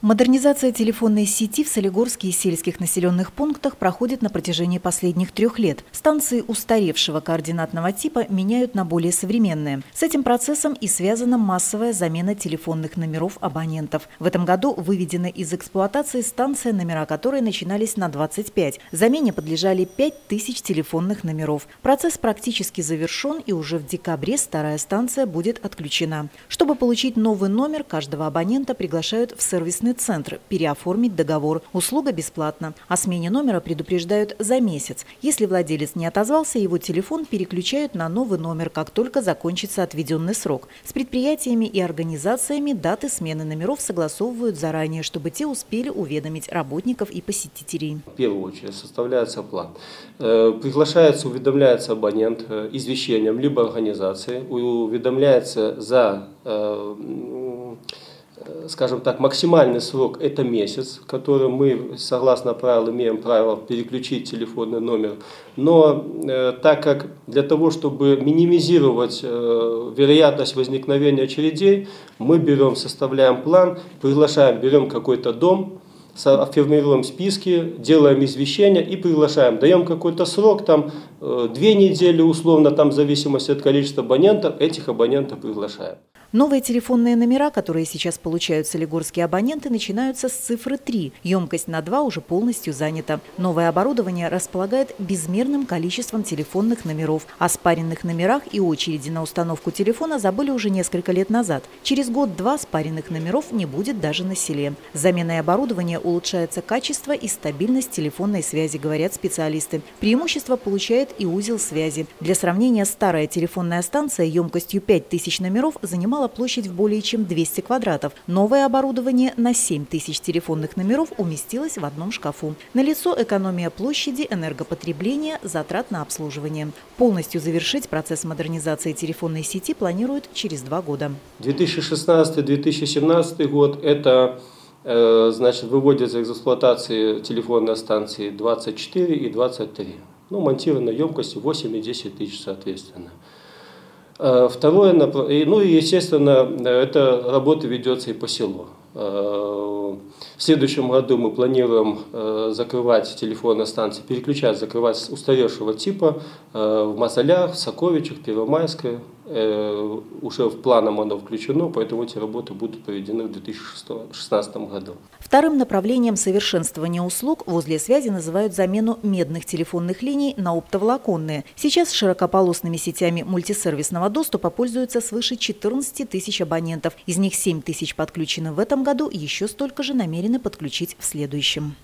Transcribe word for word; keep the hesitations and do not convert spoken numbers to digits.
Модернизация телефонной сети в Солигорске и сельских населенных пунктах проходит на протяжении последних трех лет. Станции устаревшего координатного типа меняют на более современные. С этим процессом и связана массовая замена телефонных номеров абонентов. В этом году выведены из эксплуатации станции, номера которой начинались на двадцать пять. Замене подлежали пять тысяч телефонных номеров. Процесс практически завершен, и уже в декабре старая станция будет отключена. Чтобы получить новый номер, каждого абонента приглашают в сервисный центр переоформить договор. Услуга бесплатна. О смене номера предупреждают за месяц. Если владелец не отозвался, его телефон переключают на новый номер, как только закончится отведенный срок. С предприятиями и организациями даты смены номеров согласовывают заранее, чтобы те успели уведомить работников и посетителей. В первую очередь составляется план. Приглашается, уведомляется абонент извещением либо организации, уведомляется за, скажем так, максимальный срок – это месяц, который мы, согласно правилам, имеем право переключить телефонный номер. Но э, так как для того, чтобы минимизировать э, вероятность возникновения очередей, мы берем, составляем план, приглашаем, берем какой-то дом, формируем списки, делаем извещения и приглашаем. Даем какой-то срок, там э, две недели условно, там в зависимости от количества абонентов, этих абонентов приглашаем. Новые телефонные номера, которые сейчас получают солигорские абоненты, начинаются с цифры три. Емкость на два уже полностью занята. Новое оборудование располагает безмерным количеством телефонных номеров. О спаренных номерах и очереди на установку телефона забыли уже несколько лет назад. Через год-два спаренных номеров не будет даже на селе. С заменой оборудования улучшается качество и стабильность телефонной связи, говорят специалисты. Преимущество получает и узел связи. Для сравнения, старая телефонная станция емкостью пять тысяч номеров занимала площадь в более чем двести квадратов. Новое оборудование на семь тысяч телефонных номеров уместилось в одном шкафу. Налицо экономия площади, энергопотребления, затрат на обслуживание. Полностью завершить процесс модернизации телефонной сети планируют через два года. две тысячи шестнадцатый — две тысячи семнадцатый год – это э, значит, выводятся из эксплуатации телефонной станции двадцать четыре и двадцать три. Ну, монтированной емкостью восемь и десять тысяч соответственно. Второе, ну и естественно, эта работа ведется и по селу. В следующем году мы планируем закрывать телефонные станции, переключать, закрывать устаревшего типа в Мозолях, в Соковичах, Первомайской. Уже в планом оно включено, поэтому эти работы будут проведены в две тысячи шестнадцатом году. Вторым направлением совершенствования услуг возле связи называют замену медных телефонных линий на оптоволоконные. Сейчас широкополосными сетями мультисервисного доступа пользуются свыше четырнадцати тысяч абонентов. Из них семь тысяч подключены в этом году, еще столько же намерены подключить в следующем.